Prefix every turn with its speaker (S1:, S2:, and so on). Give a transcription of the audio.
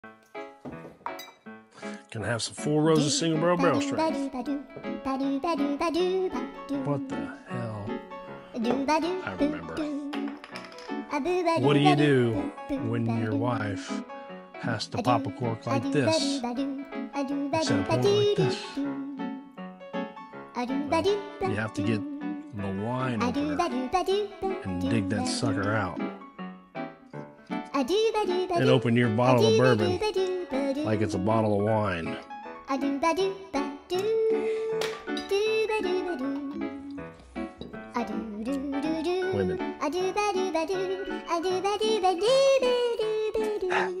S1: Can have some 4 rows of single barrel strength. What the hell? I remember. What do you do when your wife has to pop a cork like this instead of pulling like this? Well, you have to get the wine opener and dig that sucker out. And open your bottle of bourbon like it's a bottle of wine. Women.